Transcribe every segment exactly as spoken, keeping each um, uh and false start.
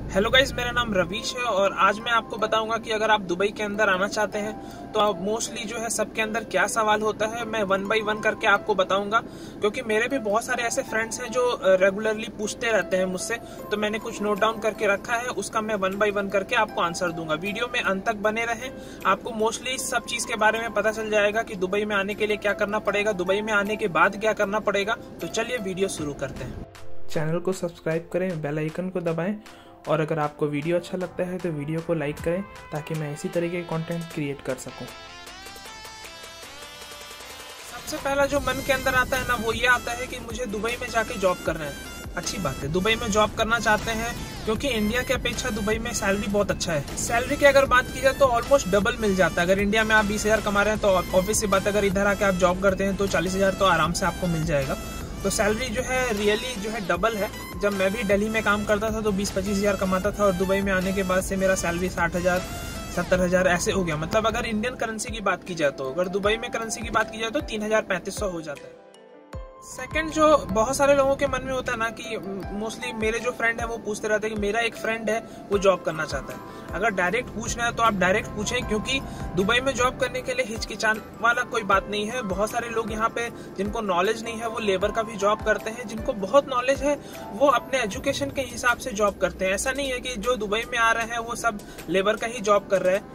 Hello guys, मेरा नाम रवीश है और आज मैं आपको बताऊंगा कि अगर आप दुबई के अंदर आना चाहते हैं तो आप मोस्टली जो है सबके अंदर क्या सवाल होता है, मैं वन बाय वन करके आपको बताऊंगा। क्योंकि मेरे भी बहुत सारे ऐसे फ्रेंड्स हैं जो रेगुलरली पूछते रहते हैं मुझसे, तो मैंने कुछ नोट डाउन करके रखा है, उसका मैं वन बाय वन करके आपको आंसर दूंगा। वीडियो में अंत तक बने रहें, आपको मोस्टली सब चीज के बारे में पता चल जाएगा कि दुबई में आने के लिए क्या करना पड़ेगा, दुबई में आने के बाद क्या करना पड़ेगा। तो चलिए वीडियो शुरू करते हैं। चैनल को सब्सक्राइब करें, बेल आइकन को दबाएं और अगर आपको वीडियो अच्छा लगता है तो वीडियो को लाइक करें ताकि मैं इसी तरीके के कंटेंट क्रिएट कर सकूं। सबसे पहला जो मन के अंदर आता है ना, वो ये आता है कि मुझे दुबई में जाके जॉब करना है। अच्छी बात है, दुबई में जॉब करना चाहते हैं क्योंकि इंडिया की अपेक्षा दुबई में सैलरी बहुत अच्छा है। सैलरी की अगर बात की जाए तो ऑलमोस्ट डबल मिल जाता है। अगर इंडिया में आप बीस हजार कमा रहे हैं तो ऑब्वियस सी बात, अगर इधर आके आप जॉब करते हैं तो चालीस हजार तो आराम से आपको मिल जाएगा। तो सैलरी जो है रियली जो है डबल है। जब मैं भी दिल्ली में काम करता था तो बीस पच्चीस हजार कमाता था और दुबई में आने के बाद से मेरा सैलरी साठ हजार सत्तर हजार ऐसे हो गया। मतलब अगर इंडियन करेंसी की बात की जाए तो, अगर दुबई में करेंसी की बात की जाए तो तीन हजार पैंतीस सौ हो जाता है। सेकंड जो बहुत सारे लोगों के मन में होता है ना, कि मोस्टली मेरे जो फ्रेंड है वो पूछते रहते हैं कि मेरा एक फ्रेंड है वो जॉब करना चाहता है। अगर डायरेक्ट पूछना है तो आप डायरेक्ट पूछें, क्योंकि दुबई में जॉब करने के लिए हिचकिचाने वाला कोई बात नहीं है। बहुत सारे लोग यहाँ पे जिनको नॉलेज नहीं है वो लेबर का भी जॉब करते हैं, जिनको बहुत नॉलेज है वो अपने एजुकेशन के हिसाब से जॉब करते हैं। ऐसा नहीं है कि जो दुबई में आ रहे हैं वो सब लेबर का ही जॉब कर रहे हैं।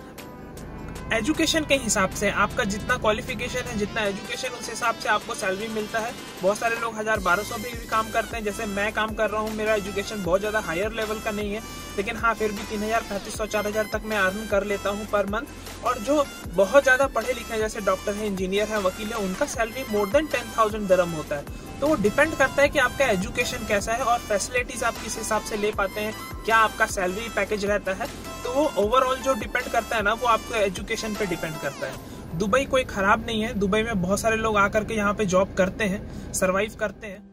एजुकेशन के हिसाब से आपका जितना क्वालिफिकेशन है, जितना एजुकेशन, उस हिसाब से आपको सैलरी मिलता है। बहुत सारे लोग हजार बारह सौ भी, भी काम करते हैं, जैसे मैं काम कर रहा हूँ। मेरा एजुकेशन बहुत ज्यादा हायर लेवल का नहीं है, लेकिन हाँ फिर भी तीन हजार पैंतीस सौ चार हजार तक मैं अर्न कर लेता हूँ पर मंथ। और जो बहुत ज्यादा पढ़े लिखे हैं, जैसे डॉक्टर है, इंजीनियर है, वकील है, उनका salary more than ten thousand दरम होता है। तो वो डिपेंड करता है कि आपका एजुकेशन कैसा है और फैसिलिटीज आप किस हिसाब से ले पाते हैं, क्या आपका सैलरी पैकेज रहता है। तो वो ओवरऑल जो डिपेंड करता है ना, वो आपके एजुकेशन पे डिपेंड करता है। दुबई कोई खराब नहीं है, दुबई में बहुत सारे लोग आकर के यहाँ पे जॉब करते हैं, सरवाइव करते हैं।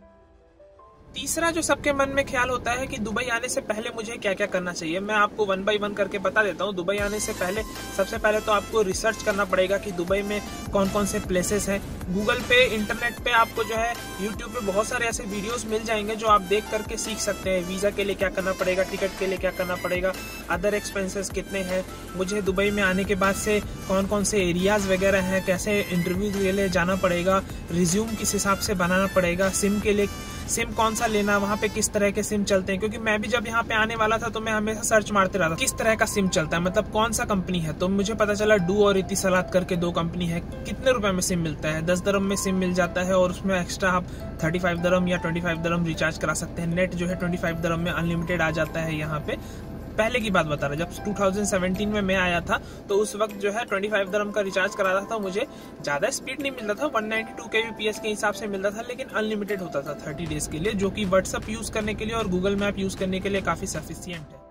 तीसरा जो सबके मन में ख्याल होता है कि दुबई आने से पहले मुझे क्या क्या करना चाहिए, मैं आपको वन बाय वन करके बता देता हूँ। दुबई आने से पहले सबसे पहले तो आपको रिसर्च करना पड़ेगा कि दुबई में कौन कौन से प्लेसेस हैं। गूगल पे, इंटरनेट पे आपको जो है यूट्यूब पे बहुत सारे ऐसे वीडियोस मिल जाएंगे जो आप देख करके सीख सकते हैं। वीजा के लिए क्या करना पड़ेगा, टिकट के लिए क्या करना पड़ेगा, अदर एक्सपेंसेस कितने हैं, मुझे दुबई में आने के बाद से कौन कौन से एरियाज वगैरह हैं, कैसे इंटरव्यू के लिए जाना पड़ेगा, रिज्यूम किस हिसाब से बनाना पड़ेगा, सिम के लिए सिम कौन सा लेना, वहाँ पे किस तरह के सिम चलते हैं। क्योंकि मैं भी जब यहाँ पे आने वाला था तो मैं हमेशा सर्च मारते रहा था किस तरह का सिम चलता है, मतलब कौन सा कंपनी है। तो मुझे पता चला डू और इतिसलात करके दो कंपनी है। कितने रुपए में सिम मिलता है, दस दरम में सिम मिल जाता है और उसमें एक्स्ट्रा आप थर्टी फाइव दरम या ट्वेंटी फाइव दरम रिचार्ज करा सकते हैं। नेट जो है ट्वेंटी फाइव दरम में अनलिमिटेड आ जाता है यहाँ पे। पहले की बात बता रहा, जब टू थाउजेंड सेवेंटीन में मैं आया था तो उस वक्त जो है पच्चीस दरम का रिचार्ज करा रहा था। मुझे ज्यादा स्पीड नहीं मिलता था, वन नाइंटी टू केबीपीएस के हिसाब से मिलता था, लेकिन अनलिमिटेड होता था थर्टी डेज के लिए, जो कि व्हाट्सएप यूज करने के लिए और गूगल मैप यूज करने के लिए काफी सफिशिएंट है।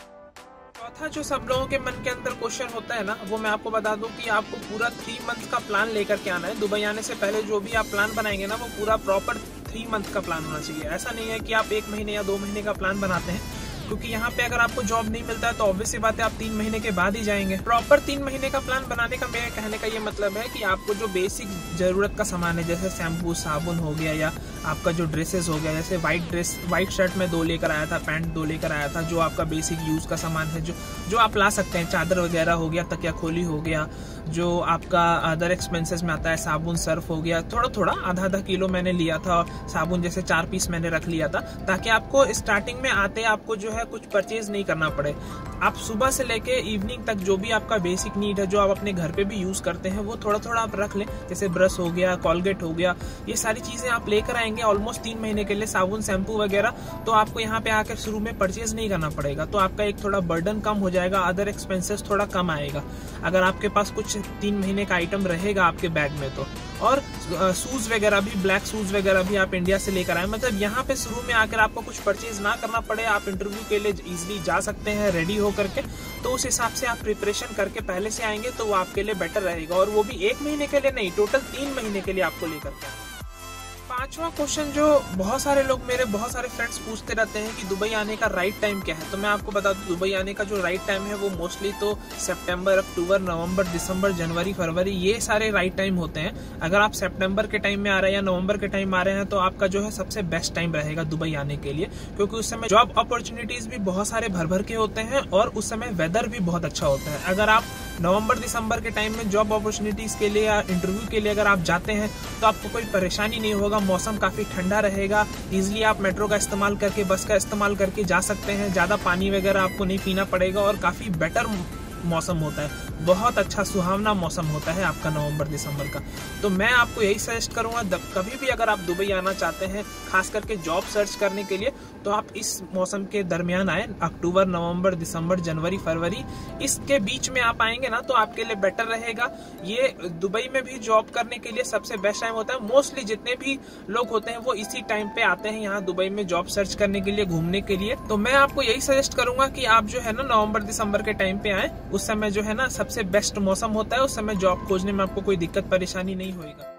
चौथा जो सब लोगों के मन के अंदर क्वेश्चन होता है ना, वो मैं आपको बता दूं कि आपको पूरा थ्री मंथ का प्लान लेकर के आना है। दुबई आने से पहले जो भी आप प्लान बनाएंगे ना, वो पूरा प्रॉपर थ्री मंथ का प्लान होना चाहिए। ऐसा नहीं है कि आप एक महीने या दो महीने का प्लान बनाते हैं, क्योंकि यहाँ पे अगर आपको जॉब नहीं मिलता है तो ऑब्वियस सी बात है आप तीन महीने के बाद ही जाएंगे। प्रॉपर तीन महीने का प्लान बनाने का मेरे कहने का ये मतलब है कि आपको जो बेसिक जरूरत का सामान है, जैसे शैम्पू, साबुन हो गया, या आपका जो ड्रेसेस हो गया, जैसे व्हाइट ड्रेस, व्हाइट शर्ट में दो लेकर आया था, पैंट दो लेकर आया था, जो आपका बेसिक यूज का सामान है, जो जो आप ला सकते हैं, चादर वगैरह हो गया, तकिया खोली हो गया, जो आपका अदर एक्सपेंसेस में आता है, साबुन, सर्फ हो गया, थोड़ा थोड़ा आधा आधा किलो मैंने लिया था। साबुन जैसे चार पीस मैंने रख लिया था, ताकि आपको स्टार्टिंग में आते आपको जो है कुछ परचेज नहीं करना पड़े। आप सुबह से लेके इवनिंग तक जो भी आपका बेसिक नीड है, जो आप अपने घर पे भी यूज करते हैं, वो थोड़ा थोड़ा आप रख लें। जैसे ब्रश हो गया, कॉलगेट हो गया, ये सारी चीजें आप लेकर आएंगे ऑलमोस्ट तीन महीने के लिए, साबुन, शैम्पू वगैरह। तो आपको यहाँ पे आकर शुरू में परचेज नहीं करना पड़ेगा, तो आपका एक थोड़ा बर्डन कम हो जाएगा, अदर एक्सपेंसेस थोड़ा कम आएगा अगर आपके पास कुछ तीन महीने का आइटम रहेगा आपके बैग में तो। और शूज वगैरह भी, ब्लैक शूज वगैरह भी आप इंडिया से लेकर आए, मतलब यहाँ पे शुरू में आकर आपको कुछ परचेज ना करना पड़े, आप इंटरव्यू के लिए इजीली जा सकते हैं रेडी हो करके। तो उस हिसाब से आप प्रिपरेशन करके पहले से आएंगे तो वो आपके लिए बेटर रहेगा, और वो भी एक महीने के लिए नहीं, टोटल तीन महीने के लिए आपको लेकर के। पांचवा क्वेश्चन जो बहुत सारे लोग मेरे बहुत सारे फ्रेंड्स पूछते रहते हैं कि दुबई आने का राइट टाइम क्या है। तो मैं आपको बता दूं, दुबई आने का जो राइट टाइम है वो मोस्टली तो सितंबर, अक्टूबर, नवंबर, दिसंबर, जनवरी, फरवरी, ये सारे राइट टाइम होते हैं। अगर आप सितंबर के टाइम में आ रहे हैं या नवंबर के टाइम आ रहे हैं तो आपका जो है सबसे बेस्ट टाइम रहेगा दुबई आने के लिए, क्योंकि उस समय जॉब अपॉर्चुनिटीज भी बहुत सारे भर भर के होते हैं और उस समय वेदर भी बहुत अच्छा होता है। अगर आप नवंबर दिसंबर के टाइम में जॉब अपॉर्चुनिटीज के लिए या इंटरव्यू के लिए अगर आप जाते हैं तो आपको कोई परेशानी नहीं होगा। मौसम काफी ठंडा रहेगा, इजीली आप मेट्रो का इस्तेमाल करके, बस का इस्तेमाल करके जा सकते हैं। ज्यादा पानी वगैरह आपको नहीं पीना पड़ेगा और काफी बेटर मौसम होता है, बहुत अच्छा सुहावना मौसम होता है आपका नवंबर दिसंबर का। तो मैं आपको यही सजेस्ट करूंगा, कभी भी अगर आप दुबई आना चाहते हैं खास करके जॉब सर्च करने के लिए, तो आप इस मौसम के दरमियान आए। अक्टूबर, नवंबर, दिसंबर, जनवरी, फरवरी, इसके बीच में आप आएंगे ना तो आपके लिए बेटर रहेगा। ये दुबई में भी जॉब करने के लिए सबसे बेस्ट टाइम होता है। मोस्टली जितने भी लोग होते हैं वो इसी टाइम पे आते हैं यहाँ दुबई में जॉब सर्च करने के लिए, घूमने के लिए। तो मैं आपको यही सजेस्ट करूंगा कि आप जो है ना नवंबर दिसंबर के टाइम पे आए, उस समय जो है ना सबसे बेस्ट मौसम होता है, उस समय जॉब खोजने में आपको कोई दिक्कत परेशानी नहीं होएगा।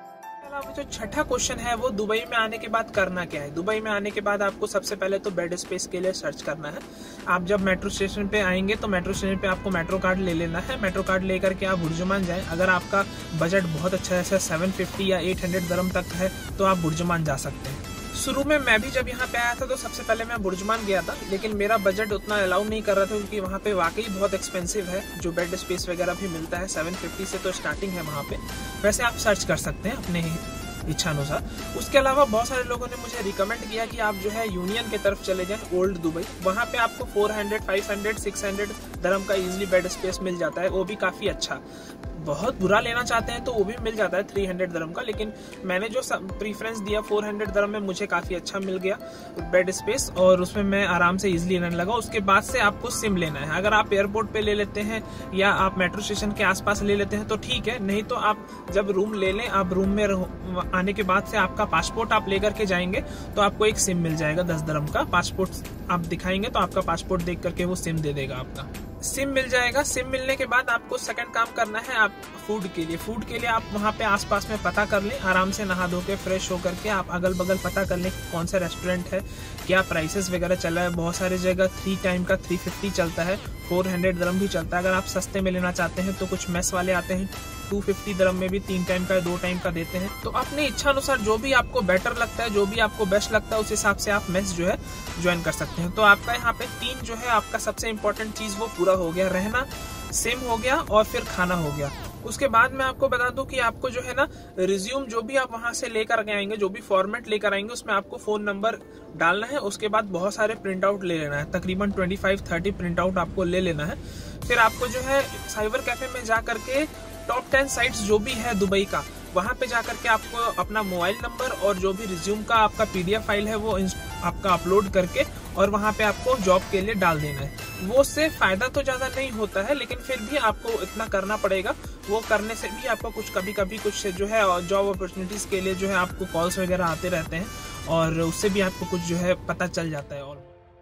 जो छठा क्वेश्चन है वो दुबई में आने के बाद करना क्या है। दुबई में आने के बाद आपको सबसे पहले तो बेड स्पेस के लिए सर्च करना है। आप जब मेट्रो स्टेशन पे आएंगे तो मेट्रो स्टेशन पे आपको मेट्रो कार्ड ले लेना है। मेट्रो कार्ड लेकर के आप बुर्जुमान जाएं। अगर आपका बजट बहुत अच्छा है, जैसे सेवन फिफ्टी या एट हंड्रेड दरम तक है, तो आप बुर्जुमान जा सकते हैं। शुरू में मैं भी जब यहाँ पे आया था तो सबसे पहले मैं बुर्जुमान गया था, लेकिन मेरा बजट उतना अलाउ नहीं कर रहा था क्योंकि वहाँ पे वाकई बहुत एक्सपेंसिव है। जो बेड स्पेस वगैरह भी मिलता है सेवन फिफ्टी से तो स्टार्टिंग है वहाँ पे। वैसे आप सर्च कर सकते हैं अपने इच्छा अनुसार। उसके अलावा बहुत सारे लोगों ने मुझे रिकमेंड किया कि आप जो है यूनियन की तरफ चले जाएं, ओल्ड दुबई। वहाँ पे आपको four hundred, five hundred, six hundred दरम का इजीली बेड स्पेस मिल जाता है, वो भी काफी अच्छा। बहुत बुरा लेना चाहते हैं तो वो भी मिल जाता है थ्री हंड्रेड दरम का, लेकिन मैंने जो प्रीफरेंस दिया फोर हंड्रेड दरम में मुझे काफी अच्छा मिल गया बेड स्पेस और उसमें मैं आराम से इजीली रहने लगा। उसके बाद से आपको सिम लेना है। अगर आप एयरपोर्ट पे ले लेते हैं या आप मेट्रो स्टेशन के आसपास ले लेते हैं तो ठीक है, नहीं तो आप जब रूम ले लें, आप रूम में आने के बाद से आपका पासपोर्ट आप लेकर के जाएंगे तो आपको एक सिम मिल जाएगा दस दरम का। पासपोर्ट आप दिखाएंगे तो आपका पासपोर्ट देख करके वो सिम दे देगा। आपका सिम मिल जाएगा। सिम मिलने के बाद आपको सेकंड काम करना है आप फूड के लिए। फूड के लिए आप वहाँ पे आसपास में पता कर लें, आराम से नहा धो के फ्रेश होकर के आप अगल बगल पता कर लें कौन सा रेस्टोरेंट है, क्या प्राइसेस वगैरह चल रहा है। बहुत सारी जगह थ्री टाइम का थ्री फिफ्टी चलता है, फोर हंड्रेड दरम भी चलता है। अगर आप सस्ते में लेना चाहते हैं तो कुछ मेस वाले आते हैं, टू फिफ्टी दरम में भी तीन टाइम का दो टाइम का देते हैं। तो अपनी इच्छा अनुसार जो भी आपको बेटर लगता है, जो भी आपको बेस्ट लगता है, उस हिसाब से आप मेस जो है ज्वाइन कर सकते हैं। तो आपका यहाँ पे तीन जो है आपका सबसे इम्पोर्टेंट चीज वो पूरा हो गया, रहना, सिम हो गया और फिर खाना हो गया। उसके बाद मैं आपको बता दूं कि आपको जो है ना रिज्यूम जो भी आप वहां से लेकर के आएंगे, जो भी फॉर्मेट लेकर आएंगे, उसमें आपको फोन नंबर डालना है। उसके बाद बहुत सारे प्रिंट आउट ले लेना है, तकरीबन twenty five thirty print out आपको ले लेना है। फिर आपको जो है साइबर कैफे में जा करके टॉप टेन साइट्स जो भी है दुबई का, वहां पे जाकर के आपको अपना मोबाइल नंबर और जो भी रिज्यूम का आपका पीडीएफ फाइल है वो आपका अपलोड करके और वहां पे आपको जॉब के लिए डाल देना है। वो से फायदा तो ज्यादा नहीं होता है, लेकिन फिर भी आपको इतना करना पड़ेगा। वो करने से भी आपको कुछ कभी कभी कुछ जो है जॉब अपॉर्चुनिटीज के लिए जो है आपको कॉल्स वगैरह आते रहते हैं और उससे भी आपको कुछ जो है पता चल जाता है। और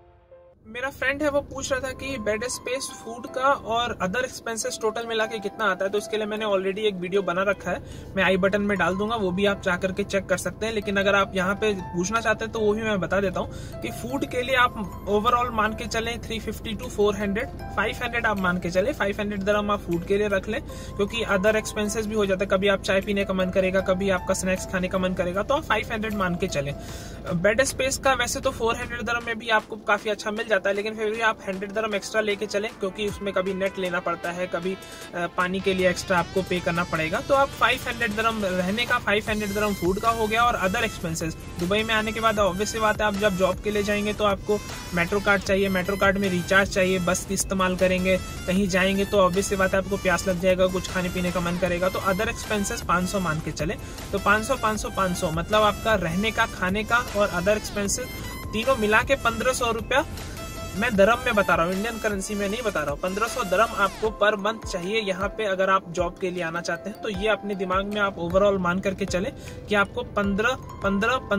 मेरा फ्रेंड है वो पूछ रहा था कि बेड स्पेस, फूड का और अदर एक्सपेंसेस टोटल मिला के कितना आता है। तो इसके लिए मैंने ऑलरेडी एक वीडियो बना रखा है, मैं आई बटन में डाल दूंगा, वो भी आप जा करके चेक कर सकते हैं। लेकिन अगर आप यहाँ पे पूछना चाहते हैं तो वो भी मैं बता देता हूँ कि फूड के लिए आप ओवरऑल मान के चलें three fifty to four hundred, five hundred आप मान के चले, फाइव हंड्रेड दरम आप फूड के लिए रख लें, क्योंकि अदर एक्सपेंसेस भी हो जाता है। कभी आप चाय पीने का मन करेगा, कभी आपका स्नैक्स खाने का मन करेगा, तो आप फाइव हंड्रेड मान के चले। बेड स्पेस का वैसे तो फोर हंड्रेड दरम में भी आपको काफी अच्छा मिल जाता है, लेकिन फिर भी आप हंड्रेड दरम एक्स्ट्रा लेके चले, क्योंकि उसमें कभी नेट लेना पड़ता है, कभी पानी के लिए एक्स्ट्रा आपको पे करना पड़ेगा। तो आप फाइव हंड्रेड दरम रहने का, फाइव हंड्रेड दरम फूड का हो गया। और अदर एक्सपेंसेस दुबई में आने के बाद ऑब्वियस सी बात है, आप जब जॉब के लिए जाएंगे तो आपको मेट्रो कार्ड चाहिए, मेट्रो कार्ड में रिचार्ज चाहिए, बस इस्तेमाल करेंगे, कहीं जाएंगे तो ऑब्वियस सी बात है आपको प्यास लग जाएगा, कुछ खाने पीने का मन करेगा। तो अदर एक्सपेंसेस पाँच सौ मान के चले। तो पाँच सौ पाँच सौ पाँच सौ मतलब आपका रहने का, खाने का और अदर एक्सपेंसेस तीनों मिला के पंद्रह सौ रुपया, मैं दरम में बता रहा हूँ, इंडियन करेंसी में नहीं बता रहा हूँ। पंद्रह सौ दरम आपको पर मंथ चाहिए यहाँ पे अगर आप जॉब के लिए आना चाहते हैं। तो ये अपने दिमाग में आप ओवरऑल मान करके चले कि आपको पंद्रह पंद्रह पंद्रह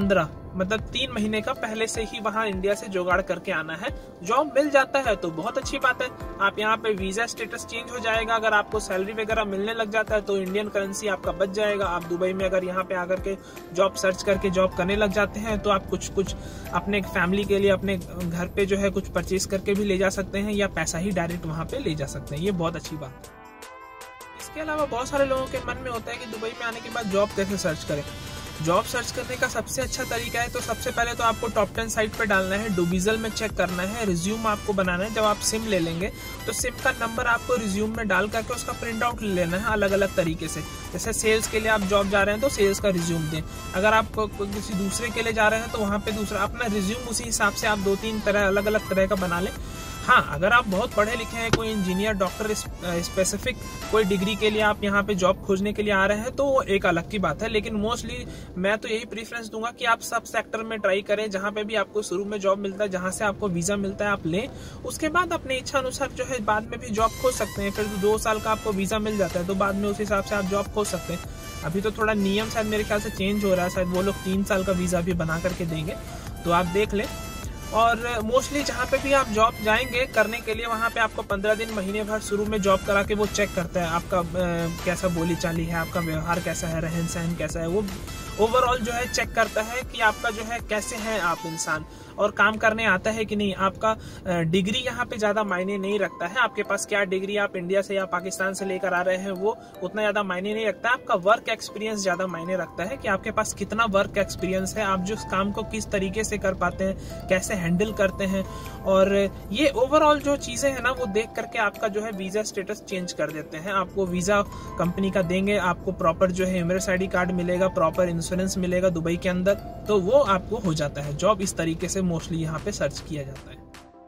मतलब तीन महीने का पहले से ही वहाँ इंडिया से जुगाड़ करके आना है। जॉब मिल जाता है तो बहुत अच्छी बात है, आप यहाँ पे वीजा स्टेटस चेंज हो जाएगा। अगर आपको सैलरी वगैरह मिलने लग जाता है तो इंडियन करेंसी आपका बच जाएगा। आप दुबई में अगर यहाँ पे आकर के जॉब सर्च करके जॉब करने लग जाते हैं तो आप कुछ कुछ अपने फैमिली के लिए अपने घर पे जो है कुछ परचेज करके भी ले जा सकते हैं, या पैसा ही डायरेक्ट वहाँ पे ले जा सकते हैं। ये बहुत अच्छी बात है। इसके अलावा बहुत सारे लोगों के मन में होता है कि दुबई में आने के बाद जॉब कैसे सर्च करें। जॉब सर्च करने का सबसे अच्छा तरीका है तो सबसे पहले तो आपको टॉप टेन साइट पे डालना है, डुबिजल में चेक करना है, रिज्यूम आपको बनाना है। जब आप सिम ले लेंगे तो सिम का नंबर आपको रिज्यूम में डाल करके उसका प्रिंट आउट ले लेना है अलग अलग तरीके से। जैसे सेल्स के लिए आप जॉब जा रहे हैं तो सेल्स का रिज्यूम दें, अगर आप किसी दूसरे के लिए जा रहे हैं तो वहाँ पे दूसरा अपना रिज्यूम उसी हिसाब से आप दो तीन तरह अलग अलग तरह का बना लें। हाँ, अगर आप बहुत पढ़े लिखे हैं, कोई इंजीनियर डॉक्टर स्पेसिफिक कोई डिग्री के लिए आप यहाँ पे जॉब खोजने के लिए आ रहे हैं तो वो एक अलग की बात है, लेकिन मोस्टली मैं तो यही प्रीफरेंस दूंगा कि आप सब सेक्टर में ट्राई करें। जहाँ पे भी आपको शुरू में जॉब मिलता है, जहाँ से आपको वीजा मिलता है आप लें, उसके बाद अपनी इच्छा अनुसार जो है बाद में भी जॉब खोज सकते हैं। फिर दो साल का आपको वीजा मिल जाता है तो बाद में उस हिसाब से आप जॉब खोज सकते हैं। अभी तो थोड़ा नियम शायद मेरे ख्याल से चेंज हो रहा है, शायद वो लोग तीन साल का वीजा भी बना करके देंगे, तो आप देख लें। और मोस्टली जहाँ पे भी आप जॉब जाएंगे करने के लिए वहाँ पे आपको पंद्रह दिन महीने भर शुरू में जॉब करा के वो चेक करता है आपका आ, कैसा बोली चाली है, आपका व्यवहार कैसा है, रहन सहन कैसा है। वो ओवरऑल जो है चेक करता है कि आपका जो है कैसे हैं आप इंसान और काम करने आता है कि नहीं। आपका डिग्री यहाँ पे ज्यादा मायने नहीं रखता है, आपके पास क्या डिग्री आप इंडिया से या पाकिस्तान से लेकर आ रहे हैं वो उतना ज्यादा मायने नहीं रखता है। आपका वर्क एक्सपीरियंस ज्यादा मायने रखता है कि आपके पास कितना वर्क एक्सपीरियंस है, आप जो काम को किस तरीके से कर पाते हैं, कैसे हैंडल करते हैं। और ये ओवरऑल जो चीजें हैं ना वो देख करके आपका जो है वीजा स्टेटस चेंज कर देते हैं। आपको वीजा कंपनी का देंगे, आपको प्रॉपर जो है एमिरेट्स आईडी कार्ड मिलेगा, प्रॉपर इंश्योरेंस मिलेगा दुबई के अंदर, तो वो आपको हो जाता है जॉब। इस तरीके से मोस्टली यहाँ पे सर्च किया जाता है।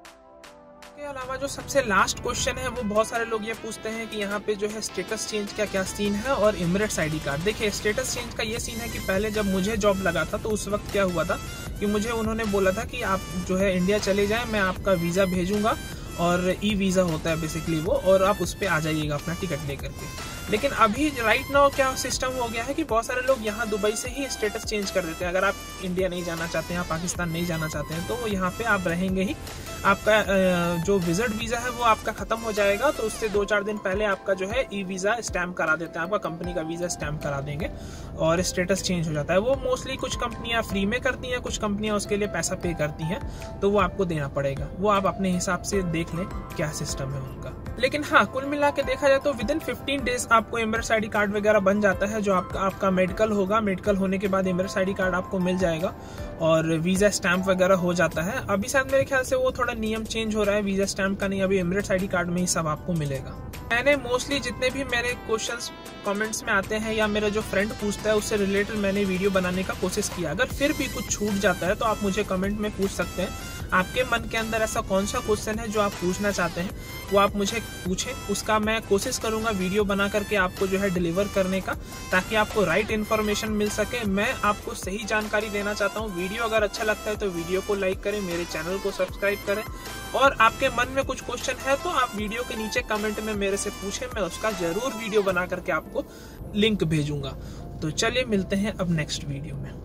इसके अलावा जो सबसे लास्ट क्वेश्चन है वो बहुत सारे लोग ये पूछते हैं कि यहाँ पे जो है स्टेटस चेंज का क्या सीन है और एमिरेट्स आईडी कार्ड। देखिए, स्टेटस चेंज का ये सीन है कि पहले जब मुझे जॉब लगा था तो उस वक्त क्या हुआ था कि मुझे उन्होंने बोला था कि आप जो है इंडिया चले जाएं, मैं आपका वीजा भेजूंगा और ई वीजा होता है बेसिकली वो, और आप उस पर आ जाइएगा अपना टिकट लेकर के। लेकिन अभी राइट नाउ क्या सिस्टम हो गया है कि बहुत सारे लोग यहाँ दुबई से ही स्टेटस चेंज कर देते हैं। अगर आप इंडिया नहीं जाना चाहते हैं, पाकिस्तान नहीं जाना चाहते हैं, तो वो यहाँ पे आप रहेंगे ही। आपका जो विजिट वीजा है वो आपका खत्म हो जाएगा तो उससे दो चार दिन पहले आपका जो है ई वीजा स्टैम्प करा देते हैं, आपका कंपनी का वीजा स्टैम्प करा देंगे और स्टेटस चेंज हो जाता है। वो मोस्टली कुछ कंपनियां फ्री में करती हैं, कुछ कंपनियां उसके लिए पैसा पे करती हैं, तो वो आपको देना पड़ेगा। वो आप अपने हिसाब से देख लें क्या सिस्टम है उनका। लेकिन हाँ, कुल मिला के देखा जाए तो विद इन फिफ्टीन डेज आपको एमिरेट्स आईडी कार्ड वगैरह बन जाता है। जो आपका आपका मेडिकल होगा, मेडिकल होने के बाद एमिरेट्स आईडी कार्ड आपको मिल जाएगा और वीजा स्टैम्प वगैरह हो जाता है। अभी शायद मेरे ख्याल से वो थोड़ा नियम चेंज हो रहा है, वीजा स्टैम्प का नहीं, अभी एमिरेट्स आईडी कार्ड में ही सब आपको मिलेगा। मैंने मोस्टली जितने भी मेरे क्वेश्चंस कमेंट्स में आते हैं या मेरा जो फ्रेंड पूछता है उससे रिलेटेड मैंने वीडियो बनाने का कोशिश किया। अगर फिर भी कुछ छूट जाता है तो आप मुझे कमेंट में पूछ सकते हैं। आपके मन के अंदर ऐसा कौन सा क्वेश्चन है जो आप पूछना चाहते हैं वो आप मुझे पूछें, उसका मैं कोशिश करूंगा वीडियो बना करके आपको जो है डिलीवर करने का, ताकि आपको राइट इन्फॉर्मेशन मिल सके। मैं आपको सही जानकारी देना चाहता हूँ। वीडियो अगर अच्छा लगता है तो वीडियो को लाइक करें, मेरे चैनल को सब्सक्राइब करें, और आपके मन में कुछ क्वेश्चन है तो आप वीडियो के नीचे कमेंट में मेरे से पूछें, मैं उसका जरूर वीडियो बना करके आपको लिंक भेजूंगा। तो चलिए मिलते हैं अब नेक्स्ट वीडियो में।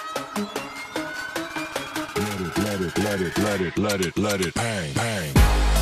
Let it, let it, let it, let it, let it, bang, bang.